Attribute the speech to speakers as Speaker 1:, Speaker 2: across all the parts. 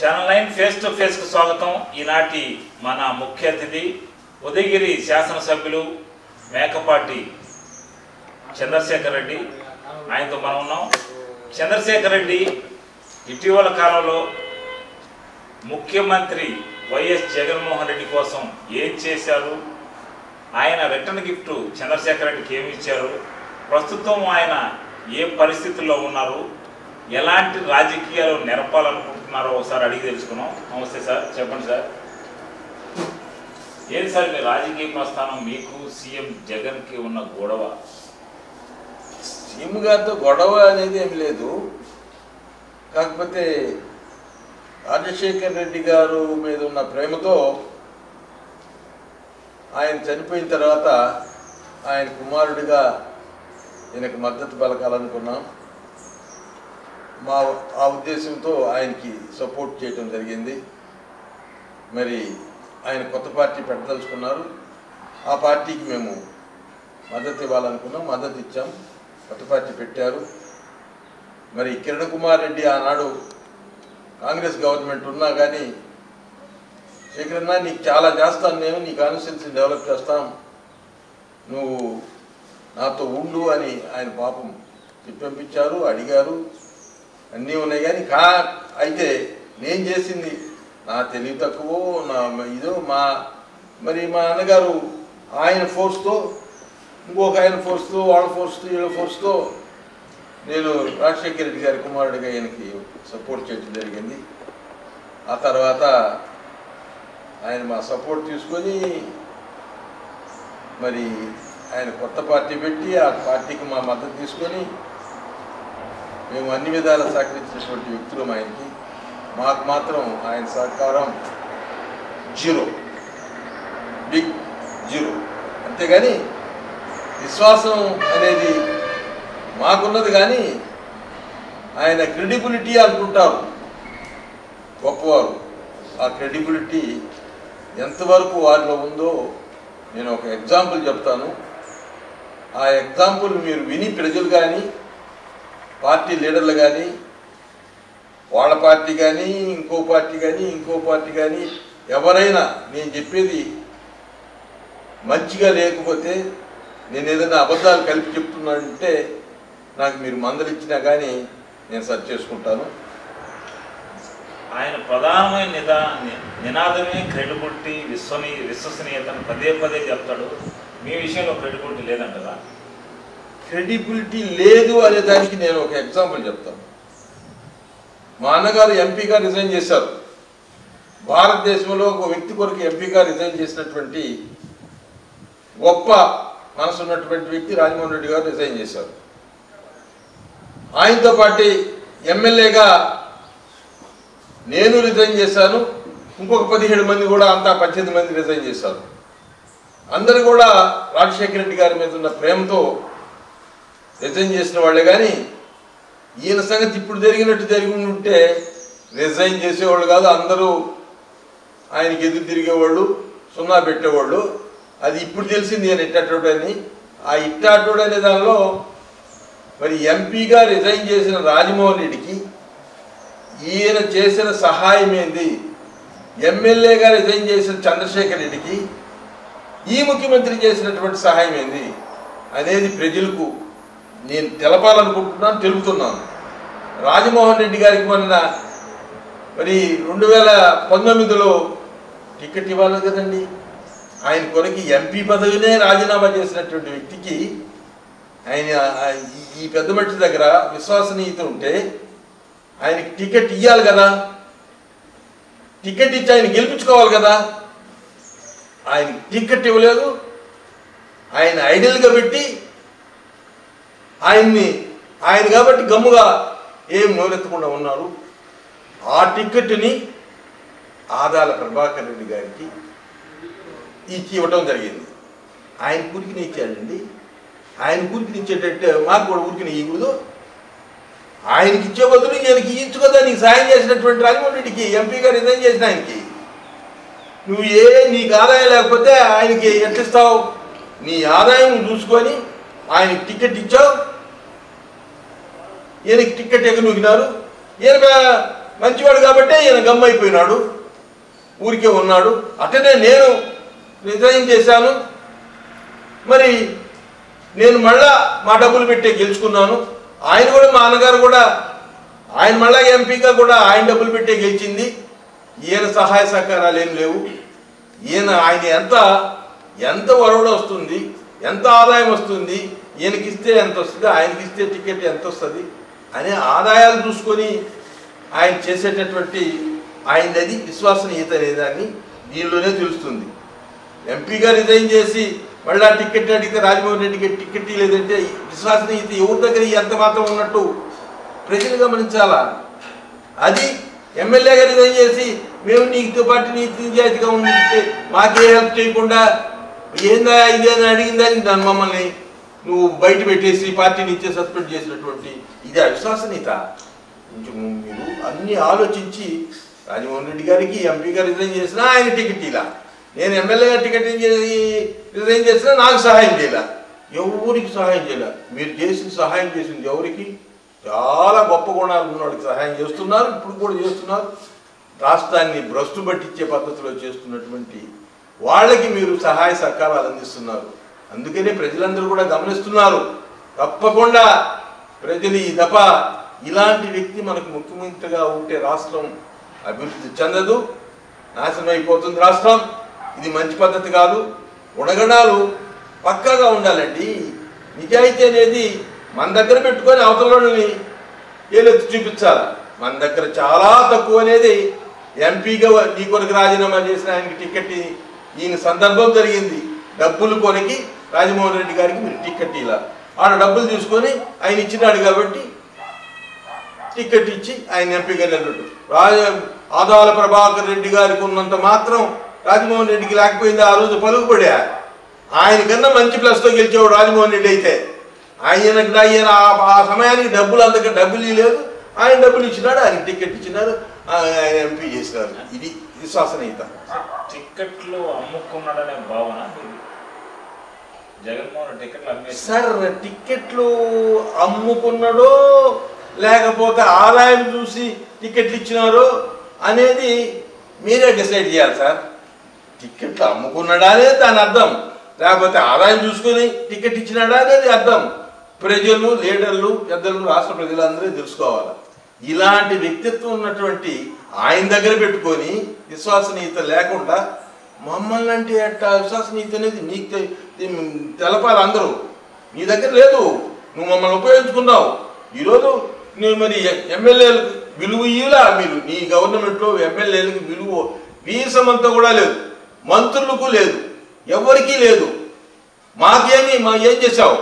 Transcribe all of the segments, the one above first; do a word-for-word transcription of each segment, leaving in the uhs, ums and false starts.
Speaker 1: Channel nine face to face కు స్వాగతం. ఈనాటి మన ముఖ్య అతిథి ఉదయగిరి శాసనసభ్యులు మేకపాటి చంద్రశేఖర్ రెడ్డి. ఆయనతో మనం ఉన్నాం. చంద్రశేఖర్ రెడ్డి ఇటీవల కాలంలో ముఖ్యమంత్రి వైఎస్ జగన్మోహన్ రెడ్డి కోసం ఏం చేశారు, ఆయన రిటర్న్ గిఫ్ట్ చంద్రశేఖర్ రెడ్డికి ఏమి ఇచ్చారు, ప్రస్తుతం ఆయన ఏ పరిస్థితుల్లో ఉన్నారు, ఎలాంటి రాజకీయాలు నెరపాలనుకుంటున్నారో ఒకసారి అడిగి తెలుసుకున్నాం. నమస్తే సార్, చెప్పండి సార్. ఏంటి సార్ మీ రాజకీయ ప్రస్థానం, మీకు సీఎం జగన్కి ఉన్న గొడవ?
Speaker 2: సీఎం గారితో గొడవ అనేది ఏమి లేదు. కాకపోతే రాజశేఖర్ రెడ్డి గారు మీద ఉన్న ప్రేమతో ఆయన చనిపోయిన తర్వాత ఆయన కుమారుడిగా ఈయనకు మద్దతు పలకాలనుకున్నాం. మా ఆ ఉద్దేశంతో ఆయనకి సపోర్ట్ చేయడం జరిగింది. మరి ఆయన కొత్త పార్టీ పెట్టదలుచుకున్నారు. ఆ పార్టీకి మేము మద్దతు ఇవ్వాలనుకున్నాం, మద్దతు ఇచ్చాం. కొత్త పార్టీ పెట్టారు. మరి కిరణ్ కుమార్ రెడ్డి ఆనాడు కాంగ్రెస్ గవర్నమెంట్ ఉన్నా కానీ, శేఖరన్నా నీకు చాలా చేస్తాను, నేను నీ కాన్స్టిట్యున్సీని డెవలప్ చేస్తాం, నువ్వు నాతో ఉండు అని ఆయన పాపం పంపించారు, అడిగారు, అన్నీ ఉన్నాయి. కానీ కా అయితే నేను చేసింది నా తెలివి తక్కువ, నా ఇదో మా మరి మా అన్నగారు ఆయన ఫోర్స్తో, ఇంకొక ఆయన ఫోర్స్తో, వాళ్ళ ఫోర్స్తో, వీళ్ళ ఫోర్స్తో నేను రాజశేఖర రెడ్డి గారి కుమారుడిగా ఆయనకి సపోర్ట్ చేయడం జరిగింది. ఆ తర్వాత ఆయన మా సపోర్ట్ తీసుకొని మరి ఆయన కొత్త పార్టీ పెట్టి ఆ పార్టీకి మా మద్దతు తీసుకొని మేము అన్ని విధాలా సహకరించినటువంటి వ్యక్తులం ఆయనకి. మాకు మాత్రం ఆయన సహకారం జీరో, బిగ్ జీరో. అంతేగాని విశ్వాసం అనేది మాకున్నది. కానీ ఆయన క్రెడిబిలిటీ అనుకుంటారు గొప్పవారు. ఆ క్రెడిబిలిటీ ఎంతవరకు వారిలో ఉందో నేను ఒక ఎగ్జాంపుల్ చెప్తాను. ఆ ఎగ్జాంపుల్ మీరు విని ప్రజలు కానీ, పార్టీ లీడర్లు కానీ, వాళ్ళ పార్టీ కానీ, ఇంకో పార్టీ కానీ, ఇంకో పార్టీ కానీ ఎవరైనా నేను చెప్పేది మంచిగా లేకపోతే, నేను ఏదైనా అబద్ధాలు కలిపి చెప్తున్నానంటే నాకు మీరు మందలిచ్చినా కానీ నేను సరి చేసుకుంటాను.
Speaker 1: ఆయన ప్రధానమైన నిదా నినాదమే క్రెడిబిలిటీ, విశ్వనీ విశ్వసనీయతను పదే పదే చెప్తాడు. మీ విషయంలో క్రెడిబిలిటీ లేదంటారా?
Speaker 2: క్రెడిబిలిటీ లేదు అనే దానికి నేను ఒక ఎగ్జాంపుల్ చెప్తాను. మా అన్నగారు ఎంపీగా రిజైన్ చేశారు. భారతదేశంలో ఒక వ్యక్తి కొరకు ఎంపీగా రిజైన్ చేసినటువంటి గొప్ప మనసు ఉన్నటువంటి వ్యక్తి రాజమోహన్ రెడ్డి గారు రిజైన్ చేశారు. ఆయనతో పాటు ఎమ్మెల్యేగా నేను రిజైన్ చేశాను. ఇంకొక పదిహేడు మంది కూడా, అంతా పద్దెనిమిది మంది రిజైన్ చేశారు. అందరూ కూడా రాజశేఖర రెడ్డి గారి మీద ఉన్న ప్రేమతో రిజైన్ చేసిన వాళ్ళే. కానీ ఈయన సంగతి ఇప్పుడు జరిగినట్టు జరిగి ఉంటే రిజైన్ చేసేవాళ్ళు కాదు, అందరూ ఆయనకి ఎదురు తిరిగేవాళ్ళు, సున్నా పెట్టేవాళ్ళు. అది ఇప్పుడు తెలిసింది ఈయన ఇట్టాటోడు అని. ఆ ఇట్టాటోడు అనే దానిలో మరి ఎంపీగా రిజైన్ చేసిన రాజమోహన్ రెడ్డికి ఈయన చేసిన సహాయం ఏంది, ఎమ్మెల్యేగా రిజైన్ చేసిన చంద్రశేఖర్ రెడ్డికి ఈ ముఖ్యమంత్రి చేసినటువంటి సహాయం ఏంది అనేది ప్రజలకు నేను తెలపాలనుకుంటున్నాను, తెలుపుతున్నాను. రాజమోహన్ రెడ్డి గారికి మొన్న మరి రెండు వేల పంతొమ్మిదిలో టికెట్ ఇవ్వాలి కదండి. ఆయన కొరకు ఎంపీ పదవినే రాజీనామా చేసినటువంటి వ్యక్తికి ఆయన ఈ పెద్ద మనిషి దగ్గర విశ్వసనీయత ఉంటే ఆయనకి టికెట్ ఇవ్వాలి కదా, టికెట్ ఇచ్చి ఆయన గెలిపించుకోవాలి కదా. ఆయన టికెట్ ఇవ్వలేదు. ఆయన ఐడియల్గా పెట్టి ఆయన్ని ఆయన కాబట్టి గమ్ముగా ఏం నోరెత్తకుండా ఉన్నారు. ఆ టికెట్ని ఆదాల ప్రభాకర్ రెడ్డి గారికి ఇచ్చి ఇవ్వటం జరిగింది. ఆయన ఊరికి ఇచ్చాడండి. ఆయన ఊరికి ఇచ్చేటట్టు మాకు కూడా ఊరికి ఇవ్వదు. ఆయనకి ఇచ్చే బదులు ఈయనకి ఇచ్చు కదా. నీకు సాయం చేసినటువంటి రాజమోహన్ రెడ్డికి ఎంపీగా రిజైన్ చేసిన ఆయనకి నువ్వు ఏ నీకు ఆదాయం లేకపోతే ఆయనకి ఎట్లిస్తావు? నీ ఆదాయం చూసుకొని ఆయనకి టికెట్ ఇచ్చావు. ఈయనకి టికెట్ ఎగనూగినారు. ఈయన మంచివాడు కాబట్టే ఈయన గమ్మైపోయినాడు, ఊరికే ఉన్నాడు. అట్లనే నేను రిజైన్ చేశాను, మరి నేను మళ్ళా మా డబ్బులు పెట్టే గెలుచుకున్నాను. ఆయన కూడా మా అన్నగారు కూడా ఆయన మళ్ళా ఎంపీగా కూడా ఆయన డబ్బులు పెట్టే గెలిచింది. ఈయన సహాయ సహకారాలు ఏం లేవు. ఈయన ఆయన ఎంత ఎంత వరవడ వస్తుంది, ఎంత ఆదాయం వస్తుంది, ఈయనకిస్తే ఎంత వస్తుంది, ఆయనకిస్తే టికెట్ ఎంత వస్తుంది అనే ఆదాయాలు చూసుకొని ఆయన చేసేటటువంటి ఆయనది విశ్వసనీయత అనేదాన్ని దీనిలోనే తెలుస్తుంది. ఎంపీగా రిజైన్ చేసి మళ్ళా టికెట్ అడిగితే రాజమోహన్ రెడ్డికి టికెట్ లేదంటే విశ్వసనీయత ఎవరి దగ్గర ఎంత మాత్రం ఉన్నట్టు ప్రజలు గమనించాలా. అది ఎమ్మెల్యేగా రిజైన్ చేసి మేము నీతో పాటు నీతి నిజాయితీగా ఉంటే మాకే హెల్ప్ చేయకుండా ఏందా ఇదేనా అడిగిందని దాన్ని మమ్మల్ని నువ్వు బయట పెట్టేసి పార్టీ నుంచే సస్పెండ్ చేసినటువంటి ఇది అవిశ్వసనీయత. కొంచెం మీరు అన్ని ఆలోచించి రాజమోహన్ రెడ్డి గారికి ఎంపీగా రిజైన్ చేసినా ఆయన టికెట్ ఇలా, నేను ఎమ్మెల్యేగా టికెట్ రిజైన్ చేసినా నాకు సహాయం చేయాల, ఎవరికి సహాయం చేయాల. మీరు చేసిన సహాయం చేసింది ఎవరికి? చాలా గొప్ప గుణాలు ఉన్నవాడికి సహాయం చేస్తున్నారు, ఇప్పుడు కూడా చేస్తున్నారు. రాష్ట్రాన్ని భ్రష్టు పట్టించే పద్ధతిలో చేస్తున్నటువంటి వాళ్ళకి మీరు సహాయ సహకారాలు అందిస్తున్నారు. అందుకనే ప్రజలందరూ కూడా గమనిస్తున్నారు. తప్పకుండా ప్రజలు ఈ దఫ ఇలాంటి వ్యక్తి మనకు ముఖ్యమంత్రిగా ఉంటే రాష్ట్రం అభివృద్ధి చెందదు, నాశనం అయిపోతుంది రాష్ట్రం. ఇది మంచి పద్ధతి కాదు. గుణగణాలు పక్కాగా ఉండాలండి. నిజాయితీ అనేది మన దగ్గర పెట్టుకొని అవతలని ఏలెత్తి చూపించాలి. మన దగ్గర చాలా తక్కువ అనేది ఎంపీగా నీ కొరకు రాజీనామా చేసిన ఆయనకి టికెట్ ఈయన సందర్భం జరిగింది. డబ్బులు కొరికి రాజమోహన్ రెడ్డి గారికి మీరు టికెట్ ఇలా ఆడ డబ్బులు తీసుకొని ఆయన ఇచ్చినాడు కాబట్టి టికెట్ ఇచ్చి ఆయన ఎంపీగా నిలబెట్టు. రాజ ఆదాల ప్రభాకర్ రెడ్డి గారికి ఉన్నంత మాత్రం రాజమోహన్ రెడ్డికి లేకపోయింది. ఆ రోజు పలుకుపడా ఆయన కన్నా మంచి ప్లస్తో గెలిచేవాడు రాజమోహన్ రెడ్డి అయితే. ఆయన ఆయన ఆ సమయానికి డబ్బులు అందుకే డబ్బులు లేదు, ఆయన డబ్బులు ఇచ్చినాడు, ఆయన టికెట్ ఇచ్చినారు, ఆయన ఎంపీ చేసినారు. ఇది విశ్వసనీయత.
Speaker 1: టికెట్లు అమ్ముకున్నాడనే భావన జగన్మోహన్ టికెట్లు
Speaker 2: సార్, టికెట్లు అమ్ముకున్నాడో లేకపోతే ఆదాయం చూసి టికెట్లు ఇచ్చినారో అనేది మీరే డిసైడ్ చేయాలి సార్. టికెట్లు అమ్ముకున్నాడా అనేది దాని అర్థం, లేకపోతే ఆదాయం చూసుకొని టికెట్ ఇచ్చినాడా అనేది అర్థం. ప్రజలు, లీడర్లు, పెద్దలు, రాష్ట్ర ప్రజలందరూ తెలుసుకోవాలి. ఇలాంటి వ్యక్తిత్వం ఉన్నటువంటి ఆయన దగ్గర పెట్టుకొని విశ్వసనీయత లేకుండా మమ్మల్ని అంటే అట్ట విశ్వసనీయత అనేది నీకు తెలపాలి. అందరూ నీ దగ్గర లేదు, నువ్వు మమ్మల్ని ఉపయోగించుకున్నావు. ఈరోజు నేను మరి ఎమ్మెల్యేలకు విలువ ఇవ్వలా. మీరు నీ గవర్నమెంట్లో ఎమ్మెల్యేలకు విలువ వీసమంతా కూడా లేదు, మంత్రులకు లేదు, ఎవరికీ లేదు. మాకేమి మా ఏం చేశావు?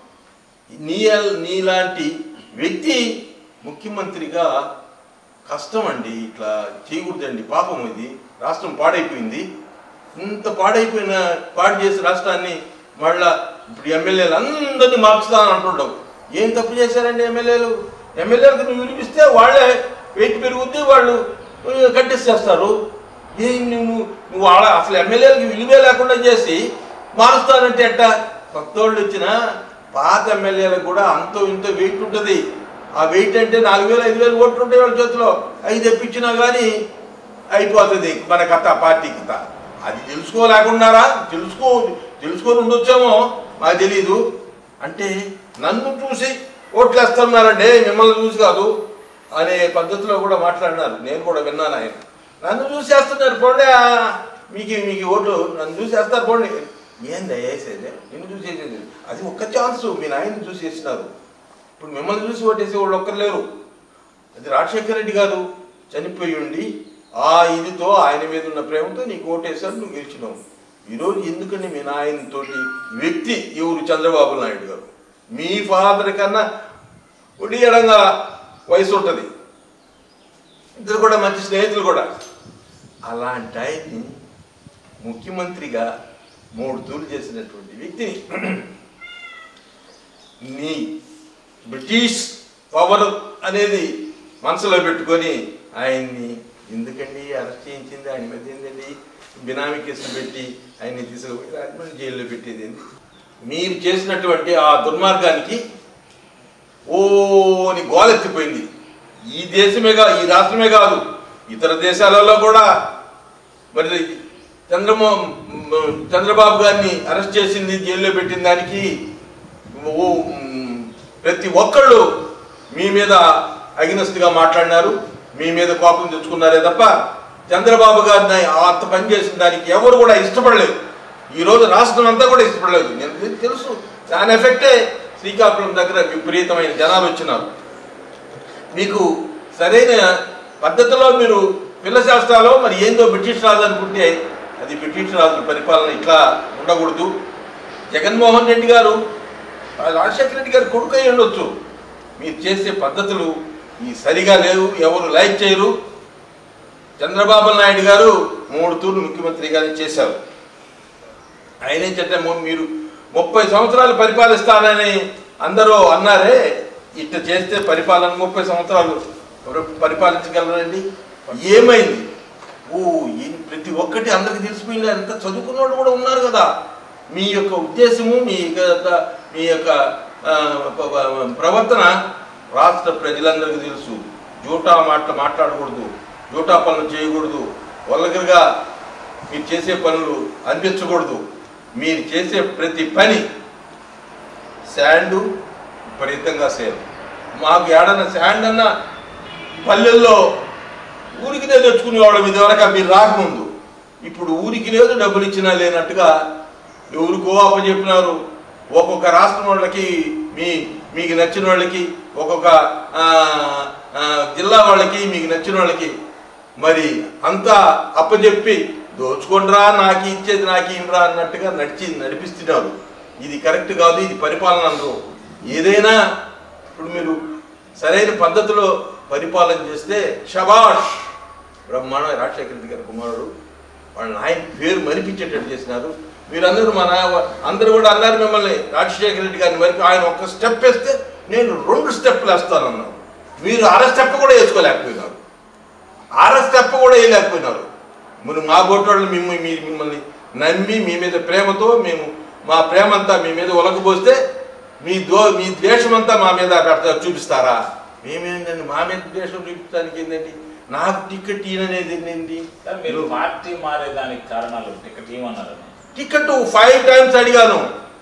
Speaker 2: నీ నీలాంటి వ్యక్తి ముఖ్యమంత్రిగా కష్టం అండి. ఇట్లా చేయకూడదండి, పాపం. ఇది రాష్ట్రం పాడైపోయింది. ఇంత పాడైపోయిన పాడు చేసి రాష్ట్రాన్ని మళ్ళా ఇప్పుడు ఎమ్మెల్యేలు అందరినీ మార్చుతానని అంటుండవు. ఏం తప్పు చేశారండి ఎమ్మెల్యేలు? ఎమ్మెల్యేలకు నువ్వు వినిపిస్తే వాళ్ళే వెయిట్ పెరుగుద్ది, వాళ్ళు కంటెస్ట్ చేస్తారు. ఏం నువ్వు నువ్వు వాళ్ళ అసలు ఎమ్మెల్యేలకు విలువే లేకుండా చేసి మారుస్తానంటే ఎట్టా? కొత్త వాళ్ళు వచ్చినా పాత ఎమ్మెల్యేలకు కూడా అంతో ఇంతో వెయిట్ ఉంటుంది. ఆ వెయిట్ అంటే నాలుగు వేలు ఐదు వేలు ఓట్లు ఉంటాయి వాళ్ళ చేతిలో. అవి తెప్పించినా కానీ అయిపోతుంది మన కథ, పార్టీ కథ. అది తెలుసుకోలేకున్నారా? తెలుసుకో తెలుసుకొని ఉండొచ్చామో మాకు తెలీదు. అంటే నన్ను చూసి ఓట్లు వేస్తున్నారంటే మిమ్మల్ని చూసి కాదు అనే పద్ధతిలో కూడా మాట్లాడినారు. నేను కూడా విన్నాను. ఆయన నన్ను చూసి వేస్తున్నారు, పోండి మీకు మీకు ఓట్లు నన్ను చూసి వేస్తారు, పోండి. ఏంది వేసేది? నిన్ను చూసి వేసేది అది ఒక్క ఛాన్స్. మీ నాయన్ని చూసి వేసినారు. ఇప్పుడు మిమ్మల్ని చూసి ఓటేసే వాళ్ళు ఒక్కరు లేరు. అది రాజశేఖర రెడ్డి గారు చనిపోయి ఉండి ఆ ఇదితో ఆయన మీద ఉన్న ప్రేమతో నీకు ఓటేశారు, నువ్వు గెలిచినావు. ఈరోజు ఎందుకంటే మీ నాయనతోటి వ్యక్తి ఎవరు? చంద్రబాబు నాయుడు గారు. మీ ఫాదర్ కన్నా ఒడి ఎడంగా వయసు ఉంటుంది. ఇద్దరు కూడా మంచి స్నేహితులు కూడా. అలాంటి ఆయన్ని ముఖ్యమంత్రిగా మూడు తూర్లు చేసినటువంటి వ్యక్తిని నీ బ్రిటిష్ పవర్ అనేది మనసులో పెట్టుకొని ఆయన్ని ఎందుకండి అరెస్ట్ చేయించింది? ఆయన మీద ఏంటండి బినామీ కేసులు పెట్టి ఆయన్ని తీసుకుపోయి రాజమండ్రి జైల్లో పెట్టేది ఏంటి? మీరు చేసినటువంటి ఆ దుర్మార్గానికి ఓని గోలెత్తిపోయింది ఈ దేశమేగా ఈ రాష్ట్రమే కాదు ఇతర దేశాలలో కూడా మరి చంద్రమో చంద్రబాబు గారిని అరెస్ట్ చేసింది, జైల్లో పెట్టిన దానికి ప్రతి ఒక్కళ్ళు మీ మీద అగినెస్ట్గా మాట్లాడినారు, మీ మీద కోపం తెచ్చుకున్నారే తప్ప చంద్రబాబు గారిని అంత పని చేసిన దానికి ఎవరు కూడా ఇష్టపడలేదు. ఈరోజు రాష్ట్రం అంతా కూడా ఇష్టపడలేదు. నేను తెలుసు, దాని ఎఫెక్టే శ్రీకాకుళం దగ్గర విపరీతమైన జనాలు వచ్చినారు. మీకు సరైన పద్ధతిలో మీరు పిల్ల శాస్త్రాలో మరి ఏందో బ్రిటిష్ రాజు అనుకుంటే అది బ్రిటిష్ రాజు పరిపాలన ఇట్లా ఉండకూడదు. జగన్మోహన్ రెడ్డి గారు రాజశేఖర రెడ్డి గారు కొడుకు అయి ఉండొచ్చు. మీరు చేసే పద్ధతులు ఈ సరిగా లేవు, ఎవరు లైక్ చేయరు. చంద్రబాబు నాయుడు గారు మూడు తూర్లు ముఖ్యమంత్రిగానే చేశారు. ఆయన ఏంటంటే మీరు ముప్పై సంవత్సరాలు పరిపాలిస్తానని అందరూ అన్నారే, ఇట్లా చేస్తే పరిపాలన ముప్పై సంవత్సరాలు పరిపాలించగలరండి? ఏమైంది? ఓ ప్రతి ఒక్కటి అందరికి తెలిసిపోయింది. అంత చదువుకున్న వాళ్ళు కూడా ఉన్నారు కదా. మీ యొక్క ఉద్దేశము, మీ యొక్క మీ యొక్క ప్రవర్తన రాష్ట్ర ప్రజలందరికీ తెలుసు. జూటా మాటలు మాట్లాడకూడదు, జూటా పనులు చేయకూడదు, వల్గర్గా మీరు చేసే పనులు అనిపించకూడదు. మీరు చేసే ప్రతి పని శాండు విపరీతంగా సేల్. మాకు ఏడన్నా శాండ్ అన్న పల్లెల్లో ఊరికినే తెచ్చుకునేవాళ్ళం ఇదివరకు మీరు రాకముందు. ఇప్పుడు ఊరికి లేదు, డబ్బులు ఇచ్చినా లేనట్టుగా ఎవరికో అప్పచెప్పినారు. ఒక్కొక్క రాష్ట్రం వాళ్ళకి, మీ మీకు నచ్చిన వాళ్ళకి, ఒక్కొక్క జిల్లా వాళ్ళకి, మీకు నచ్చిన వాళ్ళకి మరి అంతా అప్పచెప్పి దోచుకుండ్రా, నాకు ఇచ్చేది నాకు ఇన్రా అన్నట్టుగా నడిచి నడిపిస్తున్నారు. ఇది కరెక్ట్ కాదు, ఇది పరిపాలన అందరూ. ఏదైనా ఇప్పుడు మీరు సరైన పద్ధతిలో పరిపాలన చేస్తే షబాష్. బ్రహ్మాండ రాజశేఖర రెడ్డి గారి కుమారుడు, వాళ్ళ ఆయన పేరు మరిపించేటట్టు చేసినారు. మీరందరూ మన అందరూ కూడా అన్నారు మిమ్మల్ని, రాజశేఖర రెడ్డి గారిని మరిపి ఆయన ఒక్క స్టెప్ వేస్తే నేను రెండు స్టెప్పులు వేస్తానన్నాను. మీరు అర స్టెప్ కూడా వేసుకోలేకపోయినారు, అర స్టెప్ కూడా వేయలేకపోయినారు. మీరు మా గొట్టోళ్ళు మిమ్మల్ని మిమ్మల్ని నమ్మి మీ మీద ప్రేమతో మేము మా ప్రేమంతా మీ మీద ఒలకపోస్తే మీ దో మీ ద్వేషమంతా మా మీద పెడతా చూపిస్తారా? మేమేంటండి మా మీద ద్వేషం చూపించడానికి ఏంటండి? నాకు టికెట్ ఇయననేది ఏంటి?
Speaker 1: మీరు పార్టీ మారేదానికి కారణాలు టికెట్ ఇవ్వన్నారని.
Speaker 2: టికెట్ ఫైవ్ టైమ్స్ అడిగాను,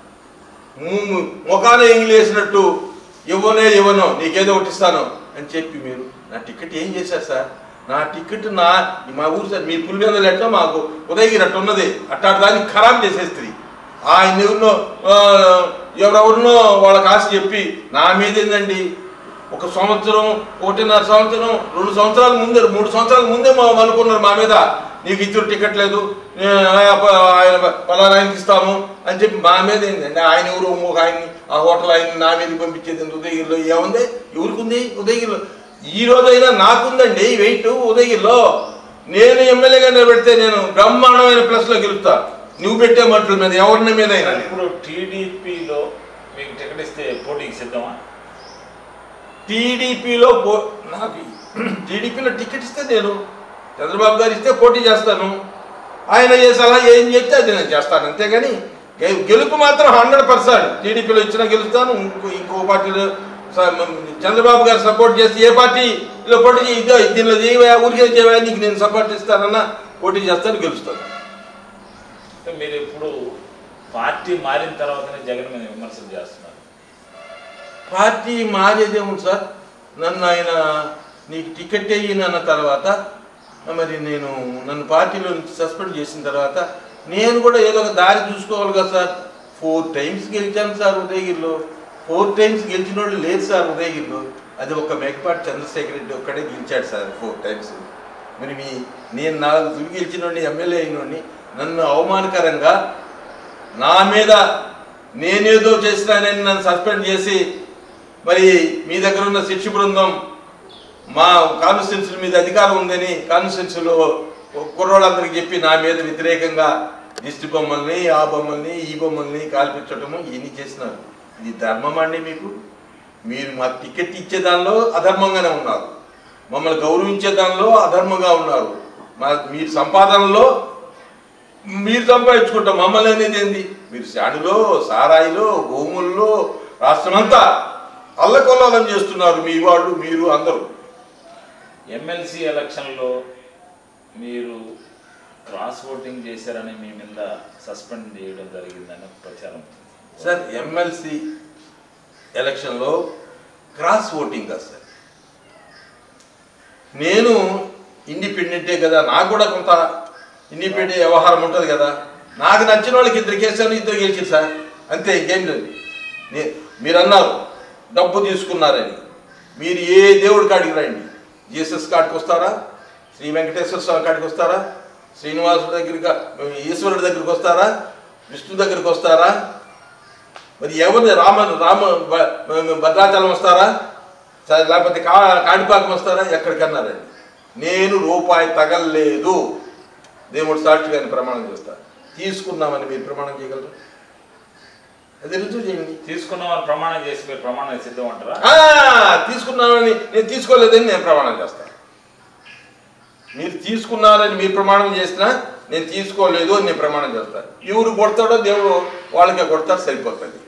Speaker 2: ముఖాన ఎంగిలేసినట్టు ఇవ్వనే ఇవ్వను, నీకేదో ఒకటి ఇస్తాను అని చెప్పి మీరు నా టికెట్ ఏం చేశారు సార్? నా టికెట్ నా మా ఊరు సార్, మీ పులివెందులు ఎట్లా మాకు ఉదయగిరి అట్టు ఉన్నది, అట్టాడు దాన్ని ఖరాబ్ చేసేస్తుంది. ఆయన ఎవరినో ఎవరెవరినో వాళ్ళకి ఆశ చెప్పి నా మీద ఏందండి ఒక సంవత్సరం, ఒకటిన్నర సంవత్సరం, రెండు సంవత్సరాల ముందే, మూడు సంవత్సరాల ముందే మా అనుకున్నారు మా మీద, నీకు ఇచ్చిన టికెట్ లేదు, ఆయన పలానా ఆయనకి ఇస్తాము అని చెప్పి మా మీద ఏంటంటే ఆయన ఎవరు ఒక ఆయన్ని ఆ హోటల్ ఆయన్ని నా మీదకి పంపించేది ఉదయగిరిలో ఏముంది? ఎవరికి ఉంది ఉదయగిరిలో? ఈ రోజైనా నాకుందండి వెయిట్ ఉదయగిరిలో. నేను ఎమ్మెల్యేగా నిలబెడితే నేను బ్రహ్మాండమైన ప్లస్లో గెలుస్తా. నువ్వు పెట్టే మట్ల మీద ఎవరిని మీద అయినా.
Speaker 1: ఇప్పుడు టీడీపీలో మీకు టికెట్ ఇస్తే పోటీకి సిద్ధమా?
Speaker 2: టీడీపీలో పో నాకు టీడీపీలో టికెట్ ఇస్తే నేను చంద్రబాబు గారు ఇస్తే పోటీ చేస్తాను. ఆయన ఏ సలహా ఏం చెప్తే అది నేను చేస్తాను, అంతేగాని గెలుపు మాత్రం హండ్రెడ్ పర్సెంట్ టీడీపీలో ఇచ్చినా గెలుస్తాను. ఇంకో ఇంకో పార్టీలో చంద్రబాబు గారు సపోర్ట్ చేస్తే ఏ పార్టీలో పోటీ ఇదో దీనిలో చేయవా, ఊరికే చేయవా, నీకు నేను సపోర్ట్ ఇస్తానన్నా పోటీ చేస్తాను, గెలుస్తాను.
Speaker 1: మీరు ఇప్పుడు పార్టీ మారిన తర్వాతనే జగన్ మీద విమర్శలు చేస్తున్నారు.
Speaker 2: పార్టీ మారేదేముంది సార్? నన్ను ఆయన నీకు టికెట్ అయ్యిన తర్వాత మరి నేను నన్ను పార్టీలో నుంచి సస్పెండ్ చేసిన తర్వాత నేను కూడా ఏదో ఒక దారి చూసుకోవాలి కదా సార్. ఫోర్ టైమ్స్ గెలిచాను సార్ ఉదయగిరిలో. ఫోర్ టైమ్స్ గెలిచిన వాళ్ళు లేదు సార్ ఉదయగిరిలో. అది ఒక మేకపాటి చంద్రశేఖర రెడ్డి ఒక్కడే గెలిచాడు సార్ ఫోర్ టైమ్స్. మరి మీ నేను నాలుగు తుడి గెలిచిన వాడిని, ఎమ్మెల్యే అయినోడిని, నన్ను అవమానకరంగా నా మీద నేనేదో చేసినానని నన్ను సస్పెండ్ చేసి మరి మీ దగ్గర ఉన్న శిక్ష బృందం మా కాన్స్టిట్యున్సీ మీద అధికారం ఉందని కాన్స్టిట్యున్సీలో కుర్రోళ్ళందరికీ చెప్పి నా మీద వ్యతిరేకంగా దిష్టి బొమ్మల్ని, ఆ బొమ్మల్ని, ఈ బొమ్మల్ని కాల్పించటము ఇవన్నీ చేసినారు. ఇది ధర్మం అండి మీకు? మీరు మాకు టికెట్ ఇచ్చే దానిలో అధర్మంగానే ఉన్నారు, మమ్మల్ని గౌరవించే దానిలో అధర్మంగా ఉన్నారు. మా మీరు సంపాదనలో మీరు సంపాదించుకుంటాం, మమ్మల్ని అనేది ఏంది? మీరు శాడులో, సారాయిలో, భూముల్లో రాష్ట్రమంతా అల్లకొల్లాలం చేస్తున్నారు మీ వాళ్ళు, మీరు అందరూ.
Speaker 1: ఎమ్మెల్సీ ఎలక్షన్లో మీరు క్రాస్ ఓటింగ్ చేశారని మీ మీద సస్పెండ్ చేయడం జరిగిందని ప్రచారం.
Speaker 2: సార్ ఎమ్మెల్సీ ఎలక్షన్లో క్రాస్ ఓటింగ్ కాదు సార్. నేను ఇండిపెండెంటే కదా, నాకు కూడా కొంత ఇండిపెండెంట్ వ్యవహారం ఉంటుంది కదా. నాకు నచ్చిన వాళ్ళకి ఇద్దరు కేసాను, ఇద్దరు గెలిచారు సార్, అంతే, ఇంకేం లేదు. మీరు అన్నారు డబ్బు తీసుకున్నారని. మీరు ఏ దేవుడి కాడికి రండి, జీసస్ కాడికి వస్తారా, శ్రీ వెంకటేశ్వర స్వామి కాడికి వస్తారా, శ్రీనివాసుడి దగ్గరికి, ఈశ్వరుడి దగ్గరికి వస్తారా, విష్ణు దగ్గరికి వస్తారా, మరి ఎవరిని రామ రామ భద్రాచలం వస్తారా, లేకపోతే కా కాణిపాకం వస్తారా, ఎక్కడికన్నారండి. నేను రూపాయి తగలలేదు, దేవుడు సాక్షిగాని ప్రమాణం చేస్తా. తీసుకున్నామని మీరు ప్రమాణం చేయగలరు? అది రుజువు చేయండి.
Speaker 1: తీసుకున్నామని ప్రమాణం చేసి మీరు ప్రమాణం సిద్ధం అంటారా?
Speaker 2: తీసుకున్నామని నేను తీసుకోలేదని నేను ప్రమాణం చేస్తాను. మీరు తీసుకున్నారని మీరు ప్రమాణం చేసినా నేను తీసుకోలేదు అని నేను ప్రమాణం చేస్తాను. ఎవరు కొడతాడో దేవుడు వాళ్ళకే కొడతారు, సరిపోతుంది.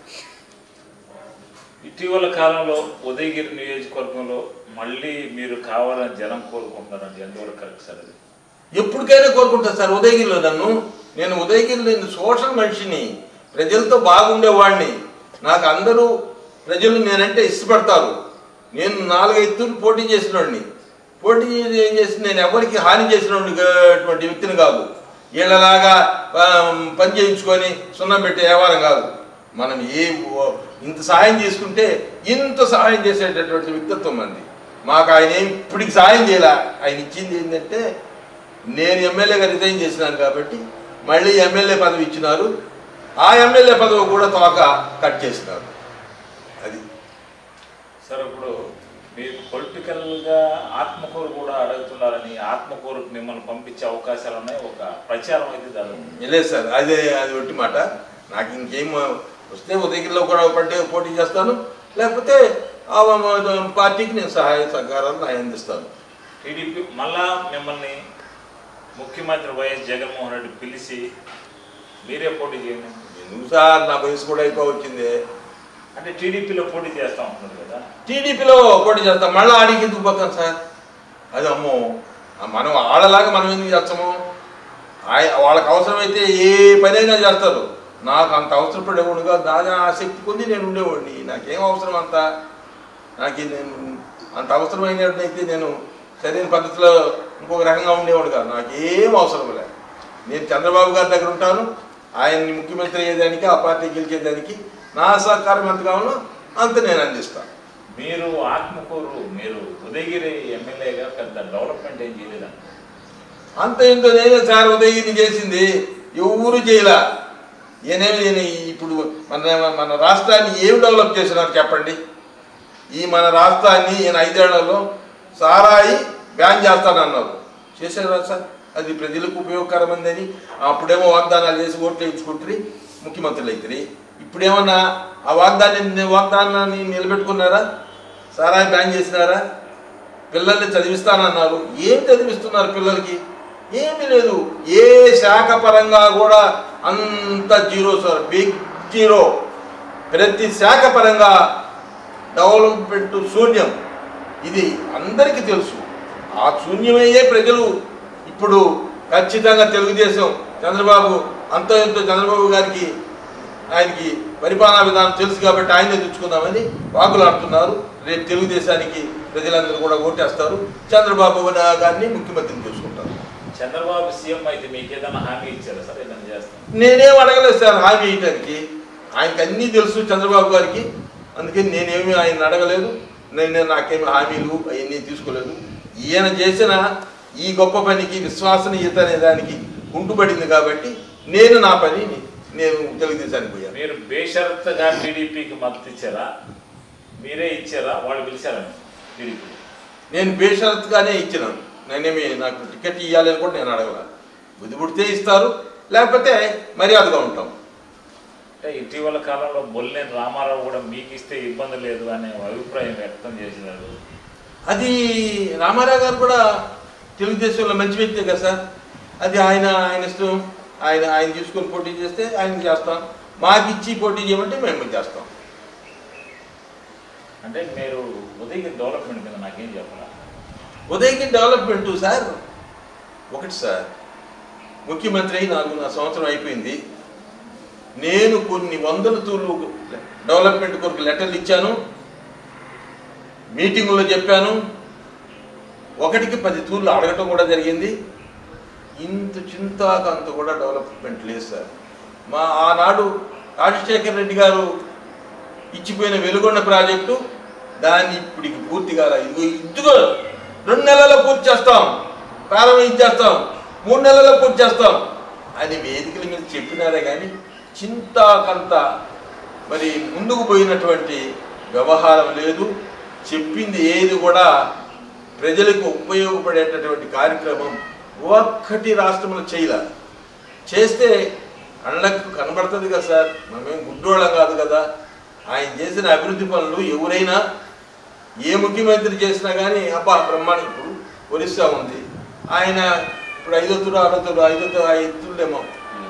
Speaker 1: ఇటీవల కాలంలో ఉదయగిరి నియోజకవర్గంలో మళ్ళీ మీరు కావాలని జనం కోరుకుంటున్నారండి, ఎంతవరకు కరెక్ట్ సార్ అది?
Speaker 2: ఎప్పటికైనా కోరుకుంటాను సార్. ఉదయగిరిలో నన్ను నేను ఉదయగిరిలో సోషల్ మనిషిని, ప్రజలతో బాగుండేవాడిని. నాకు అందరూ ప్రజలు నేనంటే ఇష్టపడతారు. నేను నాలుగైదు పోటీ చేసిన వాడిని. పోటీ ఏం చేసి నేను ఎవరికి హాని చేసినటువంటి వ్యక్తిని కాదు. వీళ్ళలాగా పని చేయించుకొని సున్నం పెట్టే వ్యవహారం కాదు. మనం ఏ ఇంత సహాయం చేసుకుంటే ఇంత సహాయం చేసేటటువంటి వ్యక్తిత్వం మంది. మాకు ఆయన ఏం ఇప్పటికి సహాయం చేయాల. ఆయన ఇచ్చింది ఏంటంటే, నేను ఎమ్మెల్యేగా రిజైన్ చేసినాను కాబట్టి మళ్ళీ ఎమ్మెల్యే పదవి ఇచ్చినారు. ఆ ఎమ్మెల్యే పదవి కూడా తోక కట్ చేసినారు. అది
Speaker 1: సార్. ఇప్పుడు మీరు పొలిటికల్గా ఆత్మకూరు కూడా అడుగుతున్నారని, ఆత్మకూరుకు మిమ్మల్ని పంపించే అవకాశాలు ఉన్నాయి, ఒక ప్రచారం అయితే జరుగుతుంది.
Speaker 2: లేదు సార్, అదే అది ఒట్టి మాట. నాకు ఇంకేం వస్తే ఉదయగిరిలో కూడా పట్టే పోటీ చేస్తాను, లేకపోతే పార్టీకి నేను సహాయ సహకారాలు అందిస్తాను.
Speaker 1: టీడీపీ మళ్ళా మిమ్మల్ని ముఖ్యమంత్రి వైఎస్ జగన్మోహన్ రెడ్డి పిలిచి మీరే పోటీ చేయండి.
Speaker 2: ఎందుకు సార్, నా వయసు కూడా అయిపోవచ్చింది.
Speaker 1: అంటే టీడీపీలో పోటీ చేస్తా ఉంటున్నారు కదా.
Speaker 2: టీడీపీలో పోటీ చేస్తాం, మళ్ళీ ఆడికి ఎందుకు పోతాం సార్? అది అమ్మో, మనం ఆడలాగా మనం ఎందుకు చేస్తాము? వాళ్ళకి అవసరమైతే ఏ పనైనా చేస్తారు. నాకు అంత అవసరపడేవాడుగా దాని ఆసక్తి కొంది నేను ఉండేవాడిని. నాకేం అవసరం అంత? నాకు నేను అంత అవసరమైనట్టయితే నేను సరైన పద్ధతిలో ఇంకొక రకంగా ఉండేవాడు కాదు. నాకేం అవసరం లేదు. నేను చంద్రబాబు గారి దగ్గర ఉంటాను. ఆయన్ని ముఖ్యమంత్రి అయ్యేదానికి, ఆ పార్టీ గెలిచేదానికి నా సహకారం ఎంత కావాలో అంత నేను అందిస్తాను.
Speaker 1: మీరు ఆత్మకూరు, మీరు ఉదయగిరి ఎమ్మెల్యేగా పెద్ద డెవలప్మెంట్ ఏం చేయలేదా?
Speaker 2: అంత ఏంటో నేనే సార్ ఉదయగిరి చేసింది, ఎవరు చేయలే. నేనేమి ఇప్పుడు మన మన రాష్ట్రాన్ని ఏం డెవలప్ చేసినారు చెప్పండి? ఈ మన రాష్ట్రాన్ని ఈయన ఐదేళ్లలో సారాయి బ్యాన్ చేస్తానన్నారు. చేశారా సార్? అది ప్రజలకు ఉపయోగకరమైందని అప్పుడేమో వాగ్దానాలు చేసి ఓట్లు వేయించుకుంటారు, ముఖ్యమంత్రులు అవుతారు. ఇప్పుడేమన్నా ఆ వాగ్దాన్ని వాగ్దానాన్ని నిలబెట్టుకున్నారా? సారాయి బ్యాన్ చేసినారా? పిల్లల్ని చదివిస్తానన్నారు. ఏం చదివిస్తున్నారు పిల్లలకి? ఏమీ లేదు. ఏ శాఖ పరంగా కూడా అంత జీరో సార్, బిగ్ జీరో. ప్రతి శాఖ పరంగా డెవలప్మెంట్ శూన్యం. ఇది అందరికీ తెలుసు. ఆ శూన్యమయ్యే ప్రజలు ఇప్పుడు ఖచ్చితంగా తెలుగుదేశం చంద్రబాబు అంతో ఎంతో చంద్రబాబు గారికి ఆయనకి పరిపాలనా విధానం తెలుసు కాబట్టి ఆయనే తెచ్చుకుందామని వాకులాడుతున్నారు. రేపు తెలుగుదేశానికి ప్రజలందరూ కూడా ఓటేస్తారు, చంద్రబాబు గారిని ముఖ్యమంత్రిని చేసుకుంటారు.
Speaker 1: చంద్రబాబు సీఎం అయితే మీకు ఏదైనా హామీ ఇచ్చారా సార్? ఏదైనా చేస్తాను
Speaker 2: నేనేం అడగలేదు సార్ హామీ ఇవ్వడానికి. ఆయనకి అన్నీ తెలుసు చంద్రబాబు గారికి, అందుకని నేనేమి ఆయన అడగలేదు. నేను నాకేమి హామీలు అవన్నీ తీసుకోలేదు. ఈయన చేసిన ఈ గొప్ప పనికి విశ్వసనీయత అనే దానికి ఉంటుబడింది కాబట్టి నేను నా పని నేను తెలుగుదేశానికి పోయాను.
Speaker 1: మీరు బేషరత్తుగా టీడీపీకి మద్దతు ఇచ్చారా? మీరే ఇచ్చారా? వాళ్ళు పిలిచారా టీడీపీ?
Speaker 2: నేను బేషరత్తుగానే ఇచ్చినాను. నేనేమి నాకు టికెట్ ఇవ్వాలని కూడా నేను అడగల. బుద్ధి పుడితే ఇస్తారు, లేకపోతే మర్యాదగా ఉంటాం.
Speaker 1: అంటే ఇటీవల కాలంలో బొల్లేని రామారావు కూడా మీకు ఇస్తే ఇబ్బంది లేదు అనే అభిప్రాయం వ్యక్తం చేసినారు.
Speaker 2: అది రామారావు గారు కూడా తెలుగుదేశంలో మంచి వ్యక్తే కదా సార్. అది ఆయన ఆయన ఇష్టం. ఆయన ఆయన తీసుకొని పోటీ చేస్తే ఆయన చేస్తాం, మాకు ఇచ్చి పోటీ చేయమంటే మేము చేస్తాం.
Speaker 1: అంటే మీరు ఉదయగిరి డెవలప్మెంట్ మీద నాకేం చెప్పాలా?
Speaker 2: ఉదయగిరి డెవలప్మెంటు సార్ ఒకటి సార్, ముఖ్యమంత్రి అయి నాలుగున్నర సంవత్సరం అయిపోయింది. నేను కొన్ని వందల తూర్లు డెవలప్మెంట్ కొరకు లెటర్లు ఇచ్చాను, మీటింగుల్లో చెప్పాను, ఒకటికి పది తూర్లు అడగటం కూడా జరిగింది. ఇంత చింతాకంత కూడా డెవలప్మెంట్ లేదు సార్. మా ఆనాడు రాజశేఖర రెడ్డి గారు ఇచ్చిపోయిన వెలుగొండ ప్రాజెక్టు దాన్ని ఇప్పటికి పూర్తిగా ఇదిగో ఇదిగో రెండు నెలల్లో పూర్తి చేస్తాం, ప్రారంభించేస్తాం, మూడు నెలల్లో పూర్తి చేస్తాం అని వేదికల మీద చెప్పినారే కానీ చింతాకంత మరి ముందుకు పోయినటువంటి వ్యవహారం లేదు. చెప్పింది ఏది కూడా ప్రజలకు ఉపయోగపడేటటువంటి కార్యక్రమం ఒక్కటి రాష్ట్రంలో చేయలే. చేస్తే అళ్ళకు కనబడుతుంది కదా సార్, మనమేం గుడ్డోళ్ళం కాదు కదా. ఆయన చేసిన అభివృద్ధి పనులు ఎవరైనా ఏ ముఖ్యమంత్రి చేసినా కానీ అబ్బా బ్రహ్మాండం. ఇప్పుడు ఒరిస్సా ఉంది, ఆయన ఇప్పుడు ఐదో తూరు ఆరో తూరు ఐదో ఐదు తూర్లేమో.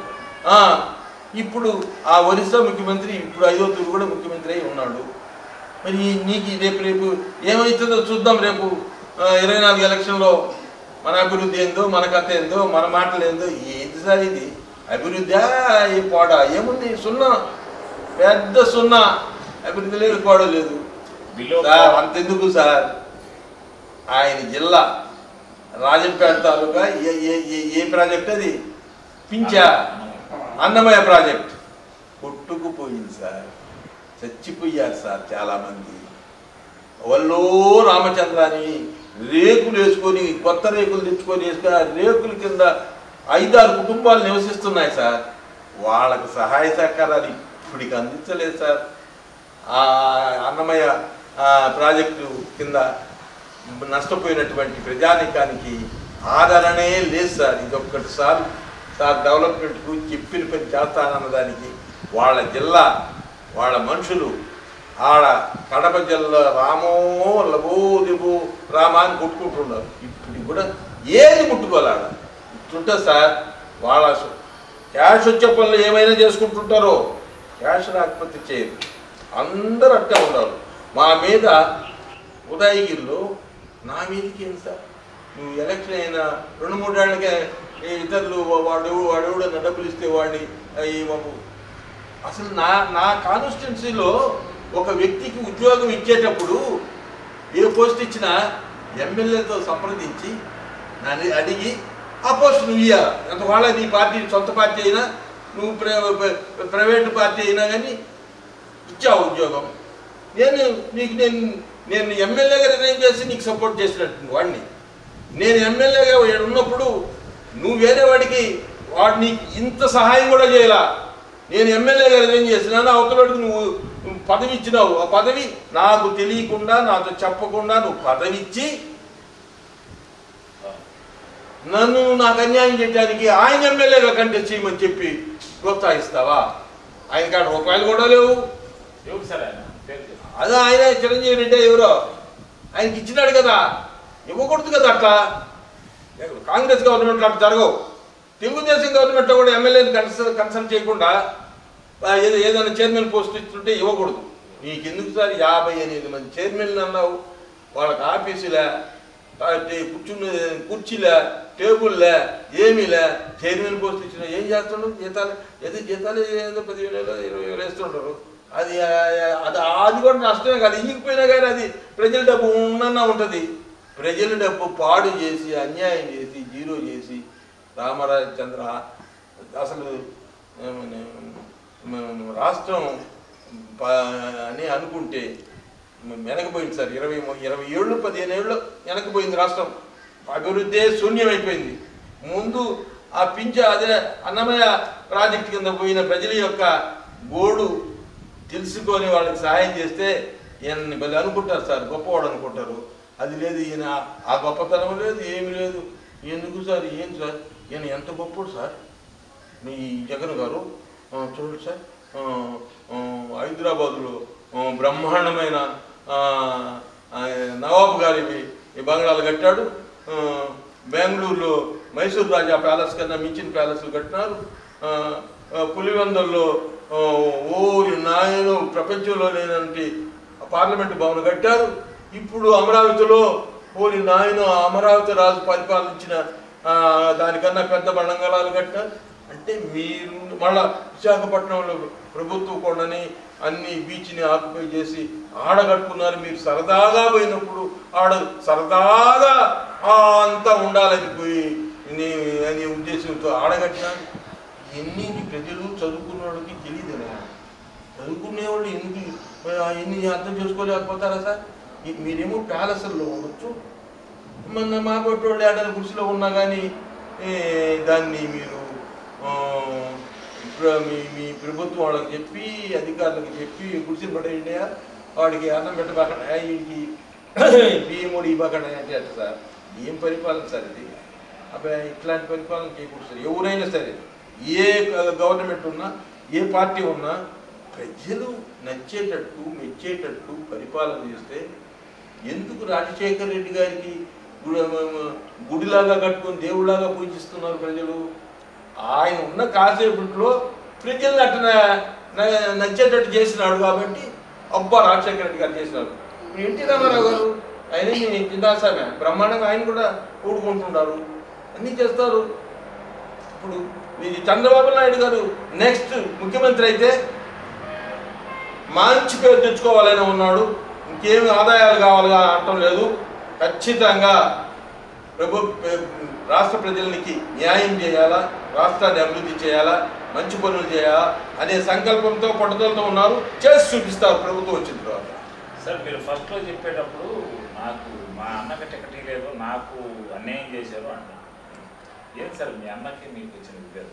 Speaker 2: ఇప్పుడు ఆ ఒరిస్సా ముఖ్యమంత్రి ఇప్పుడు ఐదో తూరు కూడా ముఖ్యమంత్రి అయి ఉన్నాడు. మరి నీకు రేపు రేపు ఏమవుతుందో చూద్దాం. రేపు ఇరవై నాలుగు ఎలక్షన్లో మన అభివృద్ధి ఏందో, మన కథ ఏందో, మన మాటలు ఏందో. ఏంటి సార్ ఇది అభివృద్ధి? ఏ పోడా ఏముంది? సున్నా, పెద్ద సున్నా. అభివృద్ధి లేదు, పోడ లేదు సార్. అంతెందుకు సార్, ఆయన జిల్లా రాజంపేట తాలూకా ఏ ఏ ఏ ప్రాజెక్ట్ అది? పించా అన్నమయ్య ప్రాజెక్ట్ కొట్టుకుపోయింది సార్. చచ్చిపోయారు సార్ చాలామంది. వల్లో రామచంద్రాని రేకులు వేసుకొని, కొత్త రేకులు తెచ్చుకొని వేసుకొని ఆ రేకుల కింద ఐదారు కుటుంబాలు నివసిస్తున్నాయి సార్. వాళ్ళకు సహాయ సహకారాలు ఇప్పటికి అందించలేదు సార్. అన్నమయ్య ప్రాజెక్టు కింద నష్టపోయినటువంటి ప్రజానికానికి ఆదరణే లేదు సార్. ఇదొక్కటి సార్ సార్ డెవలప్మెంట్కు చెప్పిన పని చేస్తానన్నదానికి వాళ్ళ జిల్లా, వాళ్ళ మనుషులు ఆడ కడప జిల్లా రామో లబో దిబో రామా అని కొట్టుకుంటున్నారు. ఇప్పుడు కూడా ఏది ముట్టుకోలేడ ఇట్లుంటుంది సార్. వాళ్ళ క్యాష్ వచ్చే పనులు ఏమైనా చేసుకుంటుంటారో, క్యాష్ రాకపోతే చేయరు. అందరూ అట్టే ఉన్నారు. మా మీద ఉదయగిరిలో నా మీదకి ఏంటి సార్, నువ్వు ఎలక్షన్ అయిన రెండు మూడేళ్ళకే ఇతరులు వాడు వాడెవడన్నా డబ్బులు ఇస్తే వాడిని బాబు. అసలు నా నా కాన్స్టిట్యున్సీలో ఒక వ్యక్తికి ఉద్యోగం ఇచ్చేటప్పుడు ఏ పోస్ట్ ఇచ్చినా ఎమ్మెల్యేతో సంప్రదించి నన్ను అడిగి ఆ పోస్ట్ నువ్వు ఇవ్వాలి. ఎంత వాళ్ళ నీ పార్టీ సొంత పార్టీ అయినా, నువ్వు ప్రైవేటు పార్టీ అయినా కానీ ఇచ్చావు ఉద్యోగం. నేను నీకు నేను నేను ఎమ్మెల్యేగా రిజైన్ చేసి నీకు సపోర్ట్ చేసినట్టు వాడిని. నేను ఎమ్మెల్యేగా ఉన్నప్పుడు నువ్వు వేరే వాడికి వాడు నీకు ఇంత సహాయం కూడా చేయలా. నేను ఎమ్మెల్యేగా రిజైన్ చేసినాను, అవతలకి నువ్వు పదవి ఇచ్చినావు. ఆ పదవి నాకు తెలియకుండా, నాతో చెప్పకుండా నువ్వు పదవి ఇచ్చి నన్ను నాకు అన్యాయం చేయడానికి ఆయన ఎమ్మెల్యేగా కంటెస్ట్ చేయమని చెప్పి ప్రోత్సహిస్తావా? ఆయన కాడ రూపాయలు కూడా లేవు. అదే ఆయన చిరంజీవి రెడ్డి ఎవరో ఆయనకి ఇచ్చినాడు కదా, ఇవ్వకూడదు కదా. అట్లా కాంగ్రెస్ గవర్నమెంట్లో అట్లా జరగవు. తెలుగుదేశం గవర్నమెంట్లో కూడా ఎమ్మెల్యేని కన్సల్ కన్సల్ట్ చేయకుండా ఏదో ఏదైనా చైర్మన్ పోస్ట్ ఇస్తుంటే ఇవ్వకూడదు. నీకెందుకు సార్ యాభై ఎనిమిది మంది చైర్మన్లు అన్నావు, వాళ్ళకి ఆఫీసులే, కూర్చుని కుర్చీలే, టేబుల్లే, ఏమీలే. చైర్మన్ పోస్ట్ ఇచ్చిన ఏం చేస్తుండ్రు? జీతాలు ఏదో జీతాలు ఏదో పదివేలు ఇరవై వేలు వేస్తుంటారు. అది అది అది కూడా నష్టమే కాదు. ఇగిపోయినా కానీ అది ప్రజల డబ్బు ఉన్నన్నా ఉంటుంది. ప్రజల డబ్బు పాడు చేసి, అన్యాయం చేసి, జీరో చేసి రామరాజచంద్ర అసలు రాష్ట్రం అని అనుకుంటే వెనకపోయింది సార్. ఇరవై ఇరవై ఏళ్ళు పదిహేను ఏళ్ళు వెనకపోయింది రాష్ట్రం. అభివృద్ధి శూన్యమైపోయింది. ముందు ఆ పింఛ అదే అన్నమయ్య ప్రాజెక్టు కింద పోయిన ప్రజల యొక్క గోడు తెలుసుకొని వాళ్ళకి సహాయం చేస్తే ఈయన్ని బలి అనుకుంటారు సార్, గొప్పవాడు అనుకుంటారు. అది లేదు, ఈయన ఆ గొప్పతనం లేదు, ఏమి లేదు. ఎందుకు సార్? ఏం సార్ ఈయన ఎంత గొప్పడు సార్ మీ జగన్ గారు. చూడండి సార్, హైదరాబాదులో బ్రహ్మాండమైన నవాబు గారివి ఈ బంగ్లాలు కట్టాడు. బెంగళూరులో మైసూర్ రాజా ప్యాలెస్ కన్నా మించిన ప్యాలెస్లు కట్టినారు. పులివెందుల్లో ఓరి నాయను ప్రపంచంలో లేనంటి పార్లమెంటు భవన్ కట్టారు. ఇప్పుడు అమరావతిలో పోలి నాయన అమరావతి రాజు పరిపాలించిన దానికన్నా పెద్ద బండంగళాలు కట్ట అంటే మీరు మళ్ళా విశాఖపట్నంలో ప్రభుత్వ కొండని అన్ని బీచ్ని ఆక్యుపై చేసి ఆడగట్టుకున్నారు. మీరు సరదాగా పోయినప్పుడు ఆడ సరదాగా అంతా ఉండాలని పోయి అనే ఉద్దేశంతో ఆడగట్టినారు. ఎన్ని ప్రజలు చదువుకున్న వాళ్ళకి తెలియదు. చదువుకునే వాళ్ళు ఎందుకు ఎన్ని అర్థం చేసుకోలేకపోతారా సార్? మీరేమో ప్యాలెస్లో ఉండొచ్చు, మొన్న మా కొట్టోళ్ళు ఏడాది గుడిసెలో ఉన్నా కానీ దాన్ని మీరు మీ మీ ప్రభుత్వం వాళ్ళకి చెప్పి అధికారులకు చెప్పి గుడిసెలు పడేయండియా, వాడికి అన్నం పెట్టబాకండి, వీడికి బియ్యం కూడా ఇవ్వకండి అంటే అట్ట సార్. ఏం పరిపాలన సార్ ఇది? అబ్బాయి ఇట్లాంటి పరిపాలన చేయకూడదు సార్. ఎవరైనా సరే, ఏ గవర్నమెంట్ ఉన్నా, ఏ పార్టీ ఉన్నా ప్రజలు నచ్చేటట్టు మెచ్చేటట్టు పరిపాలన చేస్తే ఎందుకు రాజశేఖర రెడ్డి గారికి గుడిలాగా కట్టుకొని దేవుడిలాగా పూజిస్తున్నారు ప్రజలు? ఆయన ఉన్న కాసేపట్లో ప్రజల్ని అట్లా నచ్చేటట్టు చేసినాడు కాబట్టి అబ్బా రాజశేఖర రెడ్డి గారు చేసినారు. ఎన్టీ రామారావు గారు ఆయన చింతాసామే బ్రహ్మాండంగా ఆయన కూడా కూడుకుంటున్నారు, అన్నీ చేస్తారు. ఇప్పుడు ఇది చంద్రబాబు నాయుడు గారు నెక్స్ట్ ముఖ్యమంత్రి అయితే మంచి పేరు తెచ్చుకోవాలని ఉన్నాడు. ఇంకేమి ఆదాయాలు కావాలిగా అంటం లేదు. ఖచ్చితంగా ప్రభు రాష్ట్ర ప్రజలకి న్యాయం చేయాలా, రాష్ట్రాన్ని అభివృద్ధి చేయాలా, మంచి పనులు చేయాలా అనే సంకల్పంతో పట్టుదలతో ఉన్నారు. చేసి చూపిస్తారు ప్రభుత్వం వచ్చిన తర్వాత.
Speaker 1: సార్ మీరు ఫస్ట్లో చెప్పేటప్పుడు నాకు మా అన్నకి టికెట్ లేదు, నాకు అన్యాయం చేశారు అంట. ఏం సార్ మీ అన్నకి మీకు వచ్చిన విభేదం?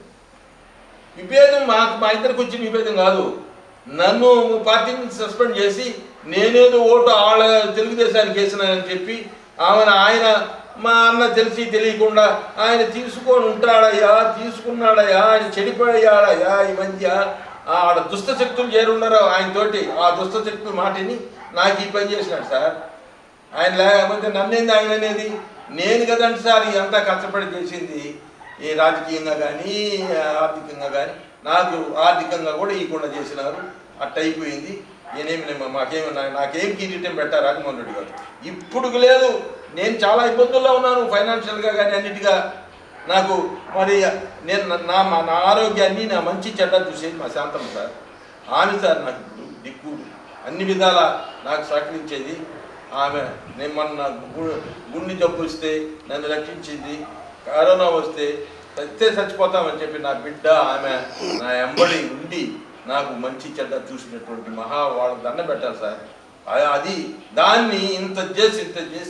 Speaker 2: విభేదం మాకు మా ఇద్దరికి వచ్చిన విభేదం కాదు. నన్ను పార్టీని సస్పెండ్ చేసి నేనేదో ఓటు ఆళ్ళ తెలుగుదేశానికి వేసినానని చెప్పి ఆమెను ఆయన మా అన్న తెలిసి తెలియకుండా ఆయన తీసుకొని ఉంటాడయ్యా, తీసుకున్నాడయ్యా, ఆయన చెడిపోయాడయ్యా ఈ మధ్య ఆడ దుష్ట శక్తులు చేరున్నారు ఆయనతోటి. ఆ దుష్ట శక్తుల మాటని నాకు ఈ పని చేసినాడు సార్. ఆయన లేకపోతే నన్నేంది ఆయన అనేది? నేను కదండి సార్ ఇదంతా కష్టపడి చేసింది. ఏ రాజకీయంగా కానీ ఆర్థికంగా కానీ నాకు ఆర్థికంగా కూడా ఇవ్వకుండా చేసినారు. అట్ట అయిపోయింది. నేనేమి మాకేమి నాకేం కిరీటం పెట్టారు రాజమోహన్ రెడ్డి గారు? ఇప్పుడు లేదు. నేను చాలా ఇబ్బందుల్లో ఉన్నాను ఫైనాన్షియల్గా కానీ అన్నిటిగా. నాకు మరి నేను నా నా ఆరోగ్యాన్ని నా మంచి చెడ్డ చూసేది మా శాంతమ్మ సార్. ఆమె సార్ నాకు ఇప్పుడు దిక్కు అన్ని విధాల నాకు సహకరించేది ఆమె. నేను మొన్న గుండె జబ్బు వస్తే నన్ను రక్షించింది. కరోనా వస్తే చస్తే చచ్చిపోతామని చెప్పి నా బిడ్డ ఆమె నా ఎంబడి ఉండి నాకు మంచి చెడ్డ చూసినటువంటి మహా వాళ్ళ దండ పెట్టారు సార్. అది దాన్ని ఇంత చేసి ఇంత చేసి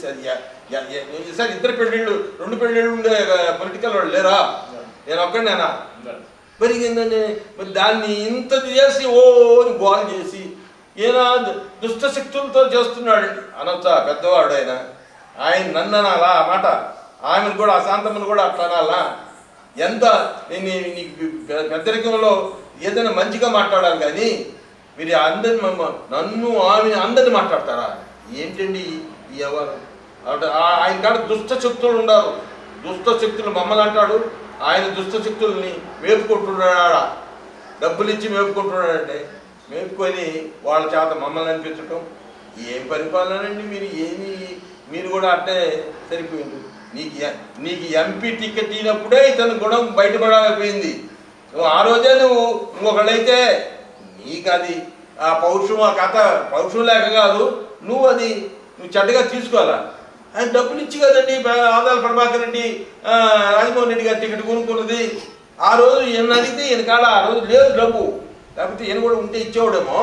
Speaker 2: అది సార్ ఇద్దరు పెళ్ళిళ్ళు రెండు పెళ్ళిళ్ళు ఉండే పొలిటికల్ వాళ్ళు లేరా? నేను ఒక్కడేనా? మరి ఏంటంటే మరి దాన్ని ఇంత చేసి ఓ గోల్ చేసి ఈయన దుష్ట శక్తులతో చేస్తున్నాడు అనొచ్చా? పెద్దవాడు ఆయన. ఆయన నన్ను అనాలా ఆ మాట? ఆమెను కూడా అశాంతమ్మను కూడా అట్లా అనాలా? ఎంత నేను నీకు పెద్దరికంలో ఏదైనా మంచిగా మాట్లాడాలి కానీ మీరు అందరిని నన్ను ఆమె అందరిని మాట్లాడతారా? ఏంటండి ఈ ఎవరు? ఆయన కాడ దుష్ట శక్తులు ఉన్నారు. దుష్ట శక్తులు మమ్మల్ని అంటాడు, ఆయన దుష్ట శక్తుల్ని మేపుకుంటున్నాడా? డబ్బులు ఇచ్చి మేపుకుంటున్నాడంటే మేపుకొని వాళ్ళ చేత మమ్మల్ని అనిపించటం ఏం పరిపాలనండి మీరు? ఏమి మీరు కూడా అంటే సరిపోయింది. నీకు నీకు ఎంపీ టికెట్ ఇచ్చినప్పుడే ఇతను గుణం బయటపడకపోయింది. నువ్వు ఆ రోజే నువ్వు ఇంకొకళ్ళైతే నీకు అది ఆ పౌరుషం ఆ కథ పౌరుషం లేక కాదు, నువ్వు అది నువ్వు చెడ్డగా తీసుకోవాలా. ఆయన డబ్బులు ఇచ్చి కదండి ఆదాల ప్రభాకర్ రెడ్డి రాజమోహన్ రెడ్డి గారి టికెట్ కొనుక్కున్నది. ఆ రోజు ఈయన అడిగితే ఈయన కాడ ఆ రోజు లేదు డబ్బు, లేకపోతే ఈయన కూడా ఉంటే ఇచ్చేవాడేమో.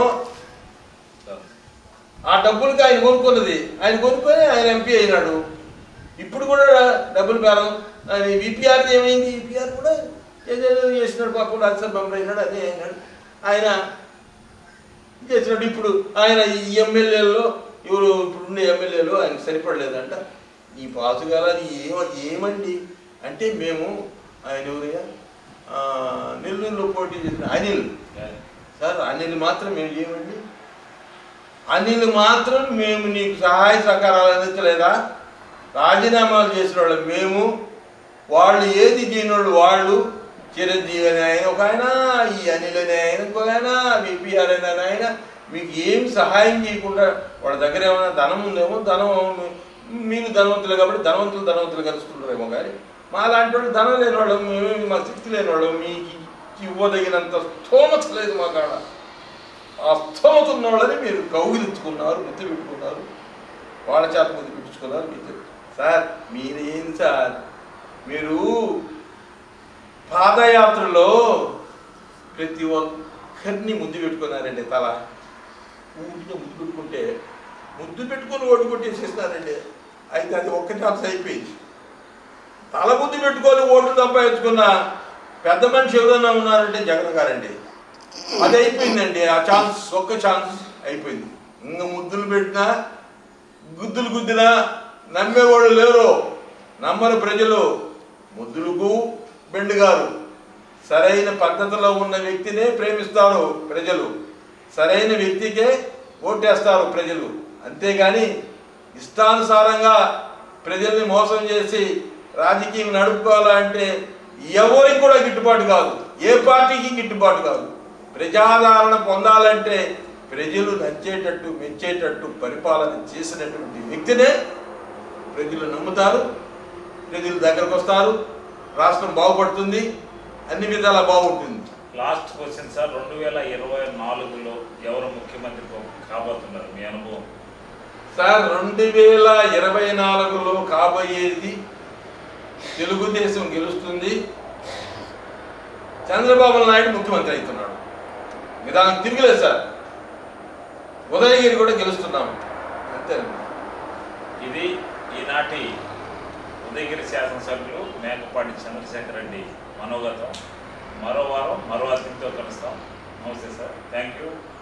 Speaker 2: ఆ డబ్బులకి ఆయన కొనుక్కున్నది, ఆయన కొనుక్కొని ఆయన ఎంపీ అయినాడు. ఇప్పుడు కూడా డబ్బులు బేరం. విపిఆర్ ఏమైంది? విపిఆర్ కూడా ఏదేదో చేసినాడు పాపం. రాజ్యసభ మెంబర్ అయినాడు, అదే అయినాడు ఆయన చేసినాడు. ఇప్పుడు ఆయన ఈ ఎమ్మెల్యేలో ఎవరు ఇప్పుడున్న ఎమ్మెల్యేలు ఆయనకు సరిపడలేదంట. ఈ పాసుగాల ఏమ ఏమండి అంటే మేము ఆయన ఎవరయ్యా నెల్లూరులో పోటీ చేసిన అనిల్ సార్, అనిల్ మాత్రం మేము ఏమండి అనిల్ మాత్రం మేము నీకు సహాయ సహకారాలు అందించలేదా? రాజీనామాలు చేసిన వాళ్ళు మేము, వాళ్ళు ఏది చేయనోళ్ళు వాళ్ళు. చిరంజీవి అని ఆయన ఒక ఆయన, ఈ అనిల్ అని ఆయన ఇంకొక ఆయన, విపిఆర్ అని ఆయన మీకు ఏం సహాయం చేయకుండా వాళ్ళ దగ్గర ఏమైనా ధనం ఉందేమో ధనం మీరు ధనవంతులు కాబట్టి ధనవంతులు ధనవంతులు కలుసుకుంటారేమో కానీ మా లాంటి వాళ్ళు ధనం లేని వాళ్ళు మేమేమి మా శక్తి లేని వాళ్ళు మీకు ఇవ్వదగినంత స్థోమత లేదు మా కాడ. ఆ స్థోమత ఉన్న వాళ్ళని మీరు కౌగిలించుకున్నారు, ముద్దు పెట్టుకున్నారు, వాళ్ళ చేత ముద్దు పెట్టించుకున్నారు. మీరు సార్ మీరేం సార్, మీరు పాదయాత్రలో ప్రతి ఒక్కరిని ముద్దు పెట్టుకున్నారండి. తల ఊరిగా ముద్దు పెట్టుకుంటే ముద్దు పెట్టుకుని ఓటు కొట్టేసేస్తారండి. అయితే అది ఒక్క ఛాన్స్ అయిపోయింది. తల ముద్దు పెట్టుకొని ఓట్లు సంపాదించుకున్న పెద్ద మనిషి ఎవరైనా ఉన్నారంటే జగన్ గారండి. అది అయిపోయిందండి. ఆ ఛాన్స్ ఒక్క ఛాన్స్ అయిపోయింది. ఇంకా ముద్దులు పెట్టినా గుద్దులు గుద్దినా నమ్మేవాళ్ళు లేరు, నమ్మరు ప్రజలు. ముద్దులకు బెండు గారు సరైన పద్ధతిలో ఉన్న వ్యక్తినే ప్రేమిస్తారు ప్రజలు, సరైన వ్యక్తికే ఓటేస్తారు ప్రజలు. అంతేగాని ఇష్టానుసారంగా ప్రజల్ని మోసం చేసి రాజకీయం నడుపుకోవాలంటే ఎవరికి కూడా గిట్టుబాటు కాదు, ఏ పార్టీకి గిట్టుబాటు కాదు. ప్రజాదరణ పొందాలంటే ప్రజలు నచ్చేటట్టు మెచ్చేటట్టు పరిపాలన చేసినటువంటి వ్యక్తినే ప్రజలు నమ్ముతారు, ప్రజలు దగ్గరకు వస్తారు, రాష్ట్రం బాగుపడుతుంది, అన్ని విధాలా బాగుంటుంది.
Speaker 1: లాస్ట్ క్వశ్చన్ సార్, రెండు వేల ఇరవై నాలుగులో ఎవరు ముఖ్యమంత్రి కాబోతున్నారు మీ అనుభవం?
Speaker 2: సార్ రెండు వేల ఇరవై నాలుగులో కాబోయేది తెలుగుదేశం గెలుస్తుంది, చంద్రబాబు నాయుడు ముఖ్యమంత్రి అవుతున్నాడు. దానికి తిరిగిలేదు సార్. ఉదయగిరి కూడా గెలుస్తున్నాం అంతేనండి.
Speaker 1: ఇది ఈనాటి ఉదయగిరి శాసనసభ్యులు మేకపాటి చంద్రశేఖర్ రెడ్డి మనోగతం. మరో వారం మరో అతిథితో కలుస్తాం. నమస్తే సార్, థ్యాంక్ యూ.